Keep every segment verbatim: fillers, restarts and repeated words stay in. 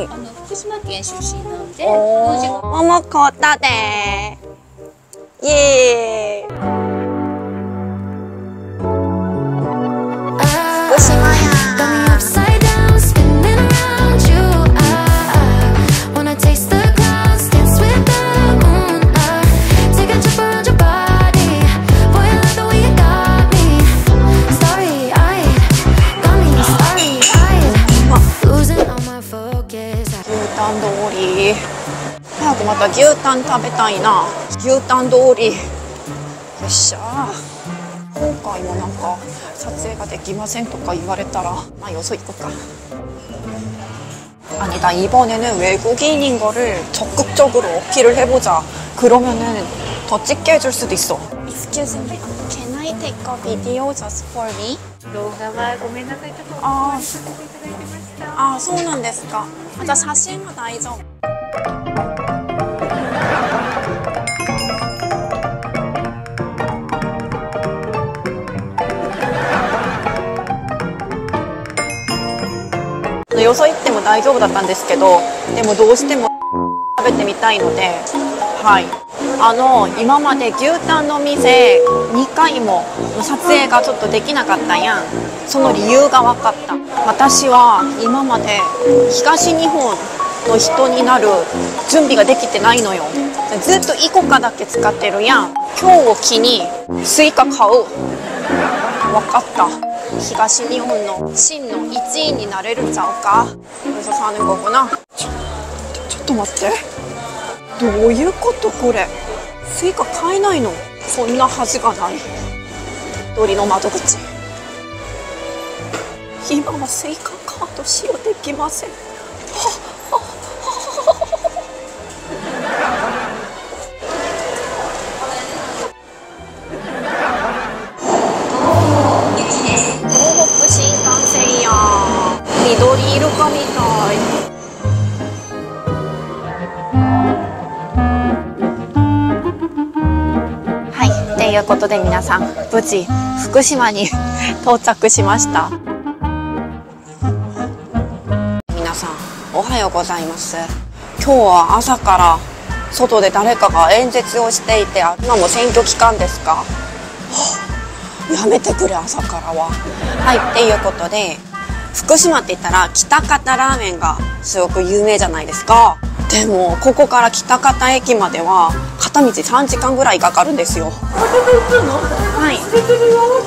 い。 あの福島県出身なんで、 おー、桃買ったでー。イエーイ。福島やん。早くまた牛タン食べたいな。牛タン通り。よっしゃー。今回もなんか撮影ができませんとか言われたら、まあよそ行こうか。아니다 이번에는 외국인인 거를 적극적으로 어필을 해보자. 그러면은 더 찍게 해줄 수도 있어. Excuse me, can I take a video just for me? 動画はごめんなさい、ちょっとおあ断りさせていただいてました。 ああ、そうなんですか。じゃあ写真は大丈夫。よそ行っても大丈夫だったんですけど、でもどうしても食べてみたいので、はい。あの今まで牛タンの店にかいも撮影がちょっとできなかったやん。その理由が分かった。私は今まで東日本の人になる準備ができてないのよ。ずっとイコカだけ使ってるやん。今日を機にスイカ買う。分かった。東日本の真のいちいになれるんちゃうか。그래서 사는 거구나。ちょ、ちょっと待って。どういうことこれ。スイカ買えないの？そんなはずがない。鳥の窓口。今はスイカカード使用できません。はっはっはっ。東北新幹線や緑イルカみたい。はい、ということで皆さん無事福島に到着しました。皆さんおはようございます。今日は朝から外で誰かが演説をしていて、今も選挙期間ですか。はあ、やめてくれ朝からは。はい、っていうことで福島って言ったら喜多方ラーメンがすごく有名じゃないですか。でもここから喜多方駅までは片道さんじかんぐらいかかるんですよ。はい、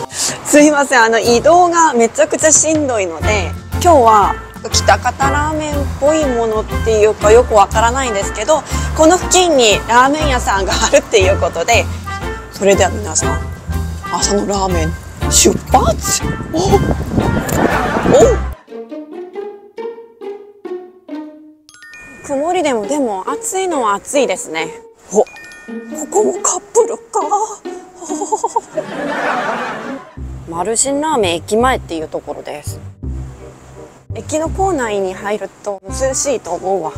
すいません、あの移動がめちゃくちゃしんどいので、今日は喜多方ラーメンっぽいものっていうかよくわからないんですけど、この付近にラーメン屋さんがあるっていうことで、それでは皆さん朝のラーメン出発。おお曇りでもでも暑いのは暑いですね。お、ここもカップルか。マルシンラーメン駅前っていうところです。駅の構内に入ると涼しいと思うわ。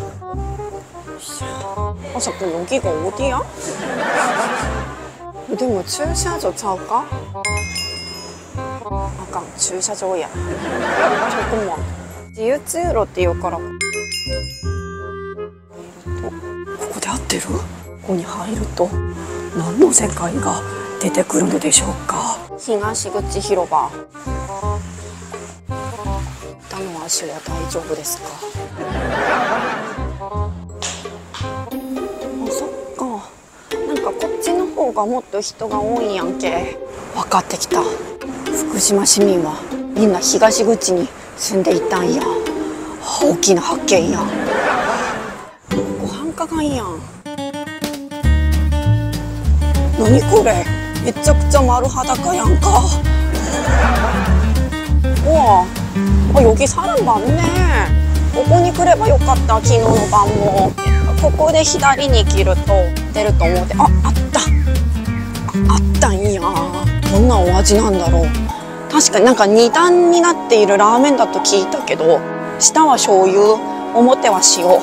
あさくん여기가 어디야？でも駐車場ちゃうか？あかん、駐車場や。ちょっとも自由通路っていうから。ここで合ってる？ここに入ると何の世界が出てくるのでしょうか。東口広場。下の足は大丈夫ですか？あ、そっか。なんかこっちの方がもっと人が多いやんけ。分かってきた。福島市民はみんな東口に住んでいたんや。大きな発見や。ここ繁華街やん。何これ、めちゃくちゃ丸裸やんか。うわあ、여기 사람 많네。ここに来ればよかった。昨日の晩もここで左に切ると出ると思って。あ、あった。 あ, あったんや。どんなお味なんだろう。確かになんかに段になっているラーメンだと聞いたけど、下は醤油、表は塩。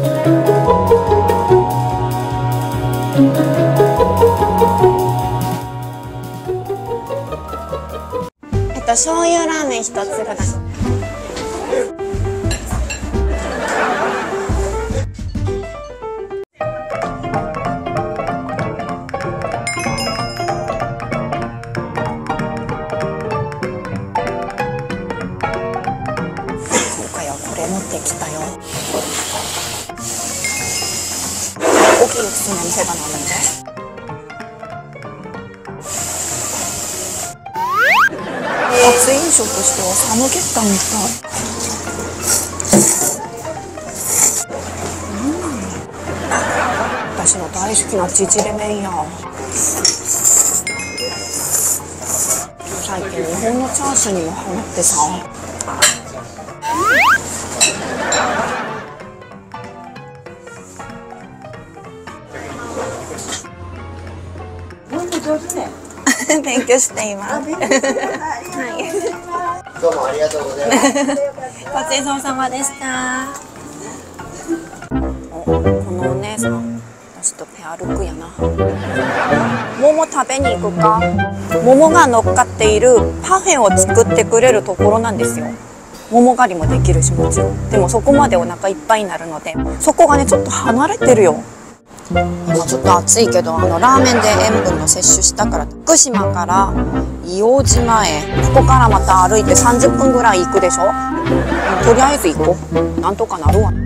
えっと醤油ラーメン一つください。 きたよ。大きいですね、店がなので。暑い飲食としては寒気ったみたい。私の大好きな縮れ麺や。最近日本のチャーシューにもハマってさ。 上手ね。 勉強しています。 どうもありがとうございます。 ごちそうさまでした。お、このお姉さん、私とペアルックやな。桃食べに行くか。桃が乗っかっているパフェを作ってくれるところなんですよ。桃狩りもできるし、もちろん。でもそこまでお腹いっぱいになるので、そこがねちょっと離れてるよ。今ちょっと暑いけど、あのラーメンで塩分の摂取したから、福島から硫黄島へ、ここからまた歩いてさんじゅっぷんぐらい行くでしょ。とりあえず行こう。なんとかなるわ。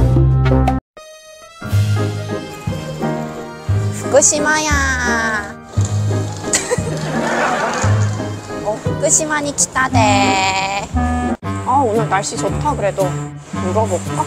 福島やお、福島に来たでー。아 오늘 날씨 좋다 그래도 물어볼까?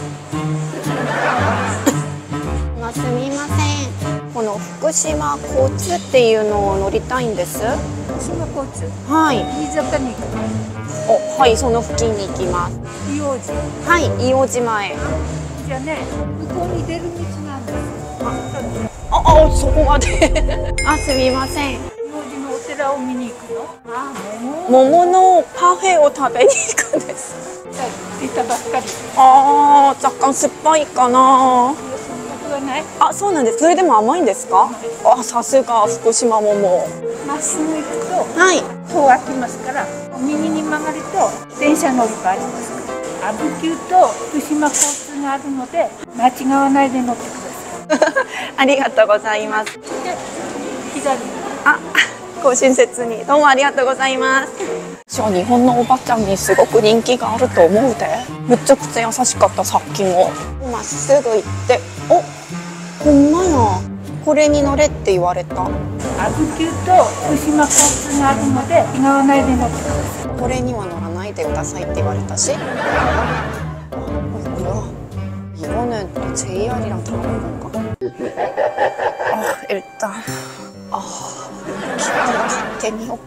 すみません。この福島交通っていうのを乗りたいんです。 福島交通。 はい。 飯坂に行く。 お、はい、その付近に行きます。 硫黄島。 はい、硫黄島へ。 じゃあね、向こうに出る道なんです。 あ、あ、そこまで。あ、すみません。 硫黄島のお寺を見に行くの？あ、 桃のパフェを食べに行くんです。 出たばっかり。 ああ、若干酸っぱいかな。あ、そうなんです。それでも甘いんですか？あ、さすが福島桃。 まっすぐ行くと、 はい。 戸開きますから、右に曲がると電車乗り場ありますから。阿武急と福島交通があるので、間違わないで乗ってください。 ありがとうございます。 で、左。 あ、ご親切にどうもありがとうございます。私は日本のおばちゃんにすごく人気があると思うで。めちゃくちゃ優しかった、さっきも。まっすぐ行って、お、ほんまや。これに乗れって言われた。 阿武急と福島交通があるので、違わないで乗ってください。 これには乗らないでくださいって言われたし。이거는 또 제이알이랑 다른 건가? 아, 일단 아, 기분이 갓텐이요.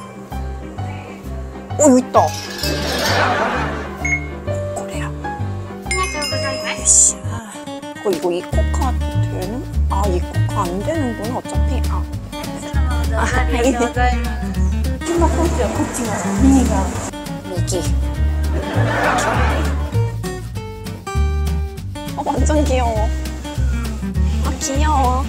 어, 여기 있다. 꼬레야. 으쌰. 어, 이거 이코카 되는? 아, 이코카 안 되는구나, 어차피. 아. 아, 네. 福島交通はこっちが右側。 右. 어, 완전 귀여워. 아, 귀여워.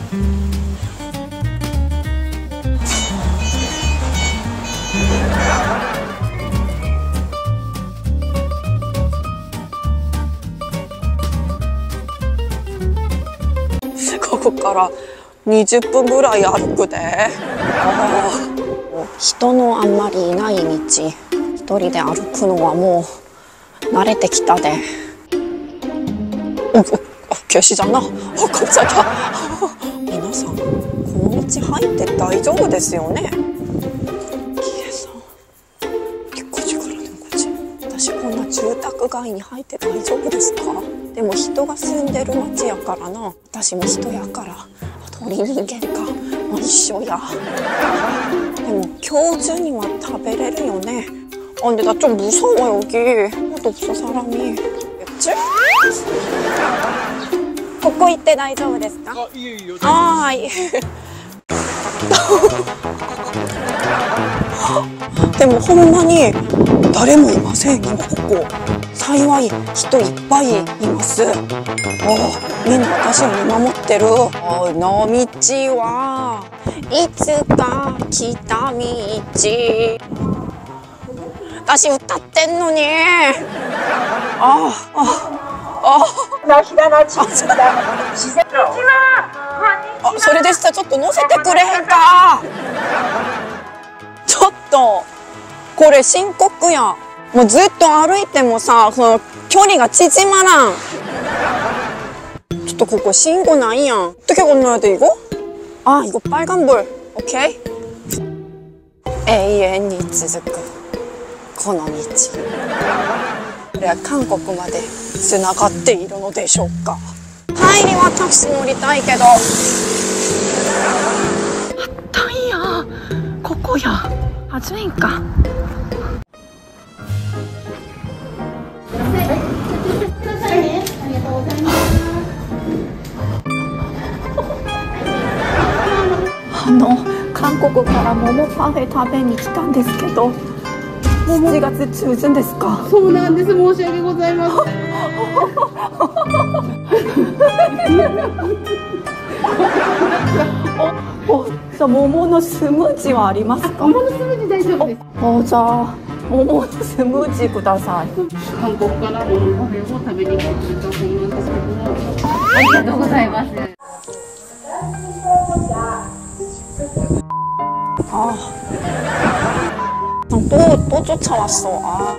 ここからにじゅっぷんぐらい歩くで。あ、人のあんまりいない道、一人で歩くのはもう慣れてきたで。어, 계시잖아. 어, 깜짝이야. 皆さん、この道入って大丈夫ですよね? 길에서 이거지 그러는 거지. 私こんな住宅街に入って大丈夫ですか? でも人が住んでる街やからな。私も人やから。鳥人間か。まあ、一緒や。でも今日中には食べれるよね. 아, 근데 나 좀 무서워 여기. 하나도 없어 사람이. 그치? ここ行って大丈夫ですか？あ、いいよいいよ。あ、はい。でもほんまに誰もいません今ここ。幸い人いっぱいいます。あ、みんな私を見守ってる。この道はいつか来た道。私歌ってんのに。ああ。あ、あ、それでしたらちょっと乗せてくれへんか。ちょっとこれ深刻やん。 もうずっと歩いてもさ、その距離が縮まらん。ちょっとここ信号ないやん。어떻게 건너야 돼 이거? 아 이거 빨간불. 오케이.永遠に続くこの道。これは韓国までつながっているのでしょうか。帰りはタクシー乗りたいけど。あったんや。ここや。初めんか。あの韓国から桃パフェ食べに来たんですけど、しちがつ中旬ですか？ そうなんです。申し訳ございません。 お、お、じゃあ桃のスムージーはありますか？ 桃のスムージー大丈夫です。 お、じゃあ桃のスムージーください。 韓国から桃パフェを食べに来てくれたそうなんですけど、ありがとうございます。 아, 또, 또 쫓아왔어. 아.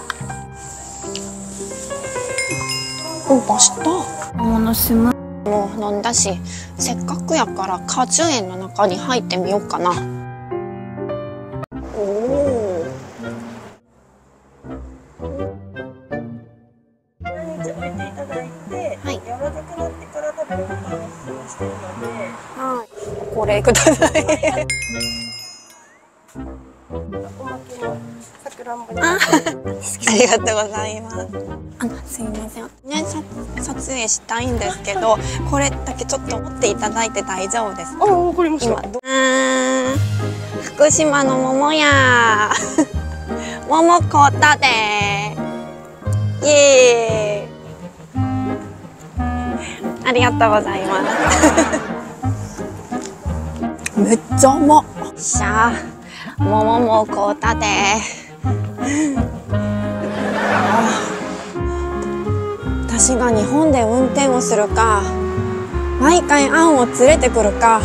오, 맛있다.桃のスムもう飲んだし、せっかくやから果樹園の中に入ってみようかな。おお。 毎日置いていただいて、 はい、 柔らかくなってから食べることをお勧めしているので、 はい、これください。 おまけのさくらんぼに。 あ、ありがとうございます。あの、すいません。ね、さ撮影したいんですけど、これだけちょっと持っていただいて大丈夫ですか？ あ、わかりました。 今ど、あー、福島の桃や。桃買ったで。イエーイ。ありがとうございます。めっちゃうまっ。しゃあ。桃も買うたで。私が日本で運転をするか、毎回アンを連れてくるか。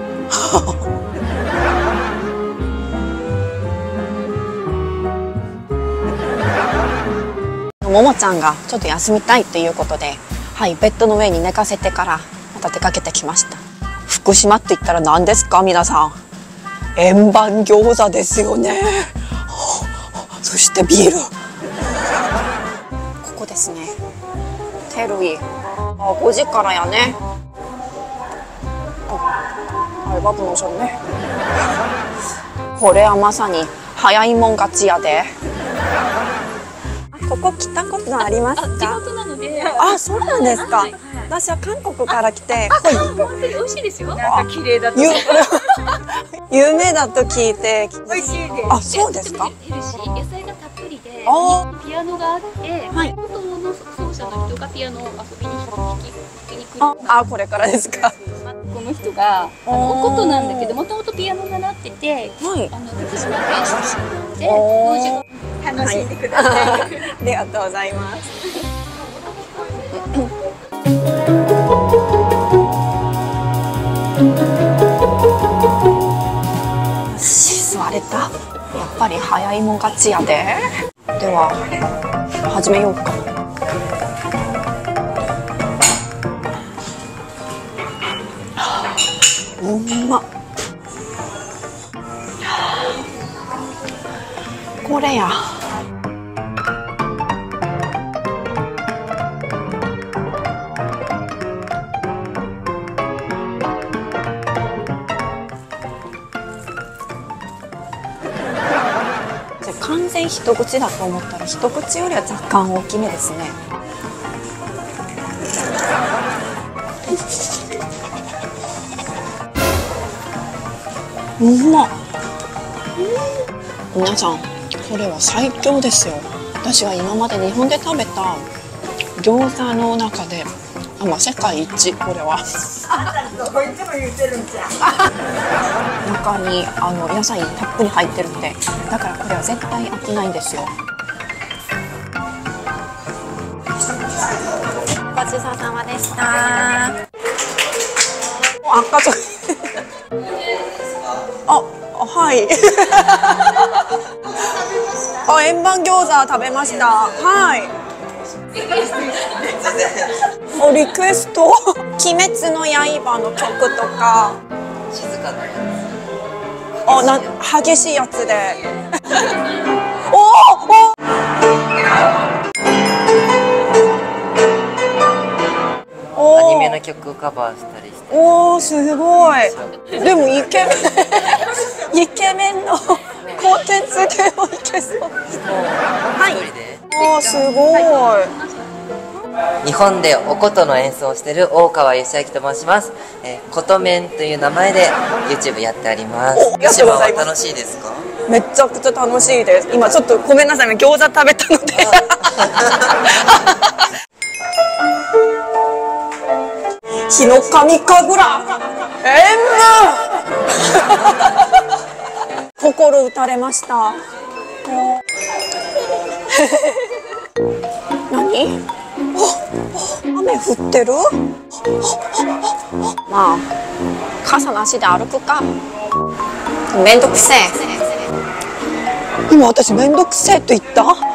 ももちゃんがちょっと休みたいということで、はい、ベッドの上に寝かせてからまた出かけてきました。福島って言ったら何ですか皆さん？円盤餃子ですよね。そしてビール。ここですね。テルイ。あ、ごじからやね。あれバブのションね。これはまさに早いもん勝ちやで。ここ来たことありますか？ 地元なので。 あ、そうなんですか。私は韓国から来て。 本当に美味しいですよ。 なんか綺麗だと。 有名だと聞いて。 美味しいです。 あ、そうですか。 ヘルシー、野菜がたっぷりで、 あピアノがあって、 はい、 本当の奏者の人がピアノを遊びに弾きに来る。 あ、あ、これからですか。 この人があのお琴なんだけど、もともとピアノがなってて、 はい、 あの福島県出身なので、 おー、 楽しんでください。 ありがとうございます。よし、座れた。やっぱり早いもん勝ちやで。では始めようか。うまっ。これや。完全一口だと思ったら一口よりは若干大きめですね。うまっ。皆さん、これは最強ですよ。私が今まで日本で食べた餃子の中で、あ、まあ、世界一。これは中にあの野菜たっぷり入ってるので、だからこれは絶対飽きないんですよ。ごちそうさまでした。あ、赤ちょあ、はい。 あ、円盤餃子食べました。はい。お、リクエスト。鬼滅の刃の曲とか。 静かなやあ、な、激しいやつで。おお。 つ。アニメの曲をカバーしたりして。 おお、すごい。でもイケメン。イケメンのコンテンツ系もいけそう。はい。おお、すごい。 日本でお琴の演奏をしている大川義明と申します。えー、琴面という名前で YouTube やっております。 お、ありがとうございます。 楽しいですか？ めちゃくちゃ楽しいです。今ちょっとごめんなさいね、餃子食べたので。日の神神楽演舞。心打たれました。何？雨降ってる？まあ傘なしで歩くか。めんどくせえ。今私めんどくせえと言った？